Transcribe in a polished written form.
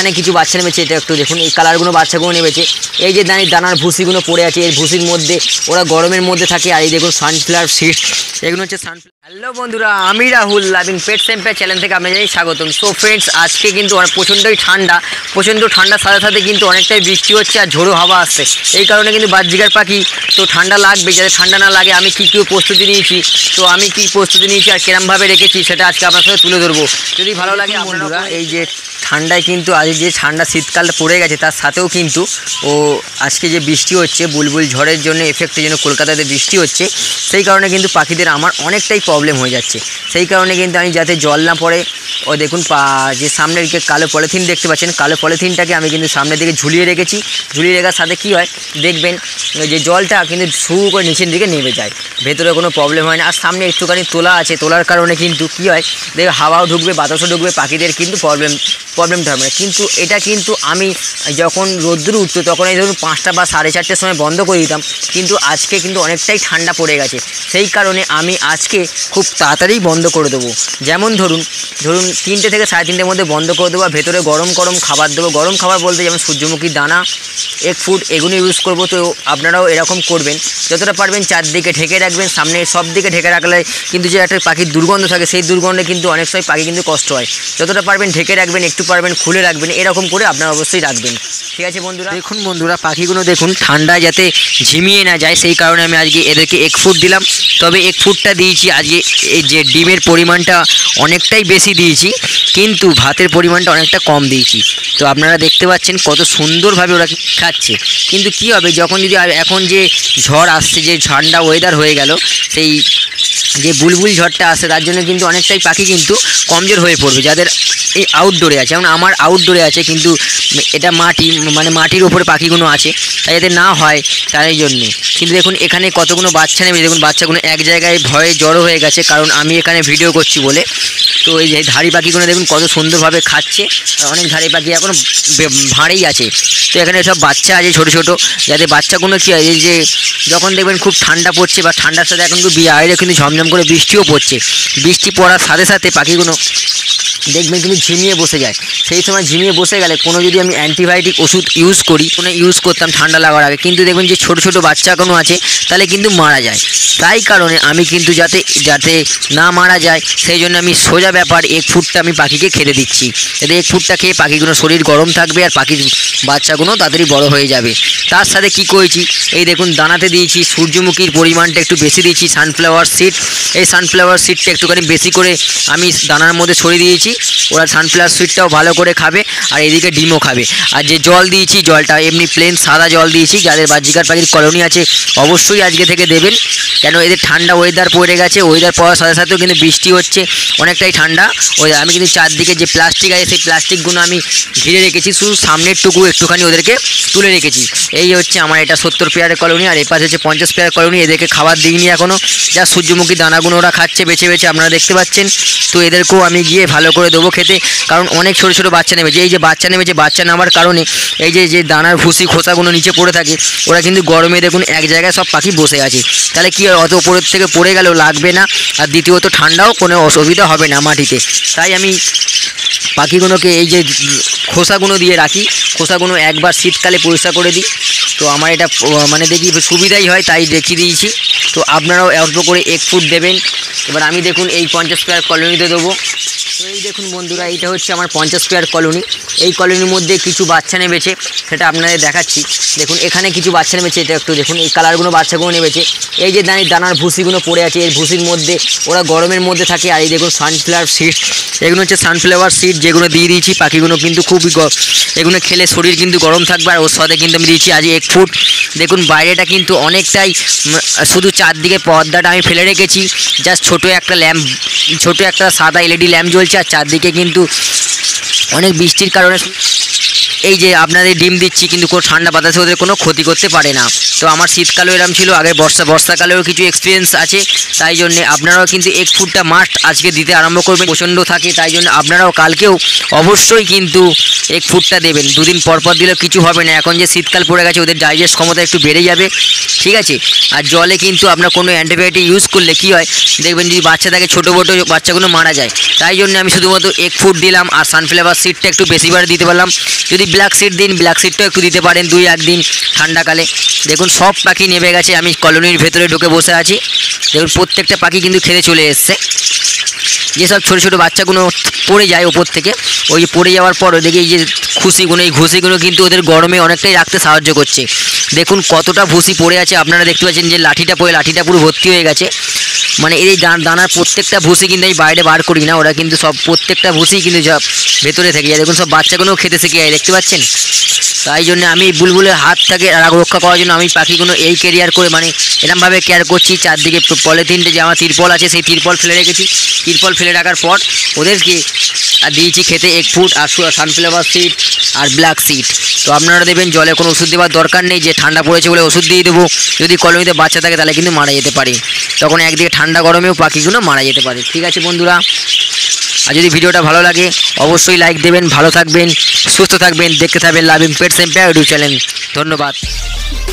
এখানে কিছু বাচ্চা নেমেছে, এটা একটু দেখুন, এই কালারগুলো বাচ্চাগুলো নেমেছে। এই যে দানার ভুসিগুলো পড়ে আছে, এই ভুসির মধ্যে ওরা গরমের মধ্যে থাকে। আর এই দেখুন সানফ্লাওয়ার সিড, এগুলো হচ্ছে সানফ্লাওয়ার। হ্যালো বন্ধুরা, আমি Rahul loving pets empire channel থেকে আপনাদের স্বাগতম। সো ফ্রেন্ডস, আজকে কিন্তু প্রচণ্ডই ঠান্ডা, প্রচণ্ড ঠান্ডার সাথে সাথে কিন্তু অনেকটাই বৃষ্টি হচ্ছে আর ঝোড়ো হাওয়া আসছে। এই কারণে কিন্তু বাজরিকার পাখি তো ঠান্ডা লাগবে, যাতে ঠান্ডা না লাগে আমি কী প্রস্তুতি নিয়েছি, তো আমি কী প্রস্তুতি নিয়েছি আর কিরমভাবে রেখেছি সেটা আজকে আপনার সাথে তুলে ধরবো। যদি ভালো লাগে বন্ধুরা, এই যে ঠান্ডায় কিন্তু আজ যে ঠান্ডা শীতকালটা পড়ে গেছে, তার সাথেও কিন্তু আজকে যে বৃষ্টি হচ্ছে বুলবুল ঝড়ের জন্য, এফেক্টের জন্য কলকাতাতে বৃষ্টি হচ্ছে, সেই কারণে কিন্তু পাখিদের আমার অনেকটাই প্রবলেম হয়ে যাচ্ছে। সেই কারণে কিন্তু আমি যাতে জল না পড়ে, দেখুন যে সামনের দিকে কালো পলিথিন দেখতে পাচ্ছেন, কালো পলিথিনটাকে আমি কিন্তু সামনের দিকে ঝুলিয়ে রেখেছি। ঝুলিয়ে রাখার সাথে কী হয় দেখবেন যে জলটা কিন্তু শু করে নিচের দিকে নেমে যায়, ভেতরে কোনো প্রবলেম হয় না। আর সামনে একটুখানি তোলা আছে, তোলার কারণে কিন্তু কী হয় দেখবে হাওয়াও ঢুকবে, বাতাসও ঢুকবে, পাখিদের কিন্তু প্রবলেমটা হবে না। কিন্তু এটা কিন্তু আমি যখন রোদ্দুর উঠতো তখন এই ধরুন 5টা বা 4:30টার সময় বন্ধ করে দিতাম, কিন্তু আজকে কিন্তু অনেকটাই ঠান্ডা পড়ে গেছে। সেই কারণে আমি আজকে খুব তাড়াতাড়ি বন্ধ করে দেবো। যেমন ধরুন 3টে থেকে 3:30টার মধ্যে বন্ধ করে দেবো। আর ভেতরে গরম খাবার দেবো। গরম খাবার বলতে যেমন সূর্যমুখীর দানা, এগ ফুড, এগুলো ইউজ করবো। তো আপনারাও এরকম করবেন, যতটা পারবেন চারদিকে ঢেকে রাখবেন। সামনে সব দিকে ঢেকে রাখলে কিন্তু যে একটা পাখির দুর্গন্ধ থাকে, সেই দুর্গন্ধে কিন্তু অনেক সময় পাখি কিন্তু কষ্ট হয়। যতটা পারবেন ঢেকে রাখবেন, একটু পারবেন খুলে রাখবেন, এরকম করে আপনারা অবশ্যই রাখবেন। ঠিক আছে বন্ধুরা, দেখুন বন্ধুরা, পাখিগুলো দেখুন ঠান্ডায় যাতে ঝিমিয়ে না যায়, সেই কারণে আমি আজকে এদেরকে এগ ফুড দিলাম। তবে এগ ফুডটা দিয়েছি আজকে এই যে ডিমের পরিমাণটা অনেকটাই বেশি দিয়েছি, কিন্তু ভাতের পরিমাণটা অনেকটা কম দিয়েছি। তো আপনারা দেখতে পাচ্ছেন কত সুন্দরভাবে ওরা খাচ্ছে। কিন্তু কি হবে যখন যদি এখন যে ঝড় আসছে, যে ঠান্ডা ওয়েদার হয়ে গেল, সেই যে বুলবুল ঝড়টা আসে, তার জন্য কিন্তু অনেকটাই পাখি কিন্তু কমজোর হয়ে পড়বে, যাদের এই আউটডোরে আছে। যেমন আমার আউটডোরে আছে, কিন্তু এটা মাটির ওপরে পাখিগুলো আছে, তাই যাতে না হয় তাই জন্যে। কিন্তু দেখুন এখানে কতগুলো বাচ্চা নেবে, দেখুন বাচ্চাগুলো এক জায়গায় ভয়ে জড়ো হয়ে গেছে, কারণ আমি এখানে ভিডিও করছি বলে। তো এই যে ধাড়ি পাখিগুলো দেখুন কত সুন্দরভাবে খাচ্ছে। আর অনেক ধাড়ি পাখি এখন ভাঁড়েই আছে। তো এখানে সব বাচ্চা আছে ছোটো ছোটো, যাতে বাচ্চাগুলো কী হয়, এই যে যখন দেখবেন খুব ঠান্ডা পড়ছে বা ঠান্ডার সাথে এখন বাইরে কিন্তু ঝমঝম করে বৃষ্টিও পড়ছে, বৃষ্টি পড়ার সাথে সাথে পাখিগুলো দেখবেন কিন্তু ঝিমিয়ে বসে যায়। সেই সময় ঝিমিয়ে বসে গেলে কোনো যদি আমি অ্যান্টিবায়োটিক ওষুধ ইউজ করতাম ঠান্ডা লাগার আগে, কিন্তু দেখবেন যে ছোটো ছোটো বাচ্চা কোনো আছে, তাহলে কিন্তু মারা যায়। তাই কারণে আমি কিন্তু যাতে না মারা যায়, সেই জন্য আমি সোজা ব্যাপার এগ ফুডটা আমি পাখিকে খেতে দিচ্ছি। এতে এগ ফুডটা খেয়ে পাখিগুলো শরীর গরম থাকবে আর পাখির বাচ্চাগুলো তাড়াতাড়ি বড় হয়ে যাবে। তার সাথে কি করেছি, এই দেখুন দানাতে দিয়েছি সূর্যমুখীর পরিমাণটা একটু বেশি দিয়েছি, সানফ্লাওয়ার সিড। এই সানফ্লাওয়ার সিডটা একটুখানি বেশি করে আমি দানার মধ্যে ছড়িয়ে দিয়েছি। ওরা সানফ্লাওয়ার সিডটাও ভালো করে খাবে, আর এদিকে ডিমও খাবে। আর যে জল দিয়েছি, জলটা এমনি প্লেন সাদা জল দিয়েছি। যাদের বাজরিকার পাখির কলোনি আছে অবশ্যই আজকে থেকে দেবেন, কেন এদের ঠান্ডা ওয়েদার পড়ে গেছে। ওয়েদার পড়ার সাথে সাথেও কিন্তু বৃষ্টি হচ্ছে, অনেকটাই ঠান্ডা। আমি কিন্তু চারদিকে যে প্লাস্টিক আছে, সেই প্লাস্টিকগুলো আমি ঘিরে রেখেছি, শুধু সামনের টুকু একটুখানি ওদেরকে তুলে রেখেছি। এই হচ্ছে আমার এটা 70 পেয়ারের কলোনি, আর এই পাশে হচ্ছে 50 পেয়ারের কলোনি। এদেরকে খাবার দিইনি এখনও, যা সূর্যমুখী দানাগুলো ওরা খাচ্ছে বেছে বেছে, আপনারা দেখতে পাচ্ছেন। তো এদেরকেও আমি গিয়ে ভালো করে দেবো খেতে, কারণ অনেক ছোটো ছোটো বাচ্চা নেমেছে। এই যে বাচ্চা নেমেছে, বাচ্চা নামার কারণে এই যে দানার ভুসি খোসাগুলো নিচে পড়ে থাকে, ওরা কিন্তু গরমে দেখুন এক জায়গায় সব পাখি বসে আছে। তাহলে কি হয়, অত উপরের থেকে পড়ে গেলেও লাগবে না, আর দ্বিতীয়ত ঠান্ডাও কোনো অসুবিধা হবে না মাটিতে। তাই আমি পাখিগুলোকে এই যে খোসাগুলো দিয়ে রাখি, খোসাগুলো একবার শীতকালে পরিষ্কার করে দিই। তো আমার এটা দেখি সুবিধাই হয়, তাই রেখে দিয়েছি। তো আপনারাও অল্প করে এগ ফুড দেবেন। এবার আমি দেখুন এই 50 পেয়ার কলোনিতে দেবো। তো এই দেখুন বন্ধুরা, এইটা হচ্ছে আমার 50 পেয়ার কলোনি। এই কলোনির মধ্যে কিছু বাচ্চা নেমেছে, সেটা আপনাদের দেখাচ্ছি। দেখুন এখানে কিছু বাচ্চা নেমেছে, এটা একটু দেখুন, এই কালারগুলো বাচ্চাগুলো নেমেছে। এই যে দানার ভুসিগুলো পড়ে আছে, এই ভুসির মধ্যে ওরা গরমের মধ্যে থাকে। আর এই দেখুন সানফ্লাওয়ার সিড, এগুলো হচ্ছে সানফ্লাওয়ার সিড, যেগুলো দিয়ে দিয়েছি। পাখিগুলো কিন্তু খুবই এগুলো খেলে শরীর কিন্তু গরম থাকবে। আর ওর সাথে কিন্তু আমি দিয়েছি আজ এগ ফুড। দেখুন বাইরেটা কিন্তু অনেকটাই, শুধু চারদিকে পর্দাটা আমি ফেলে রেখেছি, জাস্ট ছোটো একটা সাদা LED ল্যাম্প জ্বলছে। আর চারদিকে কিন্তু অনেক বৃষ্টির কারণে এই যে আপনাদের ডিম দিচ্ছি, কিন্তু কোনো ঠান্ডা বাতাসে ওদের কোনো ক্ষতি করতে পারে না। তো আমার শীতকালেও এরম ছিল, আগে বর্ষাকালেও কিছু এক্সপিরিয়েন্স আছে। তাই জন্য আপনারাও কিন্তু এগ ফুডটা মাস্ট আজকে দিতে আরম্ভ করবেন। প্রচণ্ড থাকে, তাই জন্য আপনারাও কালকেও অবশ্যই কিন্তু এগ ফুডটা দেবেন। দুদিন পর দিলেও কিছু হবে না। এখন যে শীতকাল পড়ে গেছে, ওদের ডাইজেস্ট ক্ষমতা একটু বেড়ে যাবে, ঠিক আছে। আর জলে কিন্তু আপনার কোনো অ্যান্টিবায়োটিক ইউজ করলে কী হয় দেখবেন, যদি বাচ্চা থাকে ছোটো বাচ্চাগুলো মারা যায়। তাই জন্য আমি শুধুমাত্র এগ ফুড দিলাম, আর সানফ্লাওয়ার সিডটা একটু বেশিবার দিতে পারলাম। যদি ব্ল্যাক সিড দিন, ব্ল্যাক সিডটাও একটু দিতে পারেন 2-1 দিন ঠান্ডাকালে। দেখুন সব পাখি নেমে গেছে, আমি কলোনির ভেতরে ঢুকে বসে আছি। দেখুন প্রত্যেকটা পাখি কিন্তু খেতে চলে এসছে। যেসব ছোটো ছোটো বাচ্চাগুলো পড়ে যায় ওপর থেকে, ওই যে পড়ে যাওয়ার পর ওদেরকে এই যে এই ঘুষিগুলো কিন্তু ওদের গরমে অনেকটাই রাখতে সাহায্য করছে। দেখুন কতটা ভুসি পড়ে আছে, আপনারা দেখতে পাচ্ছেন যে লাঠিটা পুরো ভর্তি হয়ে গেছে। মানে এই দানার প্রত্যেকটা ভুসি কিন্তু আমি বাইরে বার করি না, ওরা কিন্তু সব প্রত্যেকটা ভুসি কিন্তু ভেতরে থেকে যায়। দেখুন সব বাচ্চাগুলোও খেতে শিখে যায়, দেখতে পাচ্ছেন। তাই জন্য আমি বুলবুলের হাত থেকে রক্ষা করার জন্য আমি পাখিগুলো এই কেরিয়ার করে মানে এরমভাবে কেয়ার করছি। চারদিকে পলিথিনটা যে আমার তিরপল আছে, সেই তিরপল ফেলে রেখেছি। তিরপল ফেলে রাখার পর ওদেরকে দিয়েছি খেতে এগ ফুড আর সানফ্লাওয়ার সিড আর ব্ল্যাক সিড। তো আপনারা দেবেন, জলে কোনো ওষুধ দেওয়ার দরকার নেই যে ঠান্ডা পড়েছে বলে ওষুধ দিয়ে দেবো। যদি কলোনিতে বাচ্চা থাকে তাহলে কিন্তু মারা যেতে পারে, তখন একদিকে ঠান্ডা গরমেও পাখিগুলো মারা যেতে পারে। ঠিক আছে বন্ধুরা, আর যদি ভিডিওটা ভালো লাগে অবশ্যই লাইক দেবেন। ভালো থাকবেন, সুস্থ থাকবেন, দেখতে থাকবেন loving pets empire YouTube channel. ধন্যবাদ।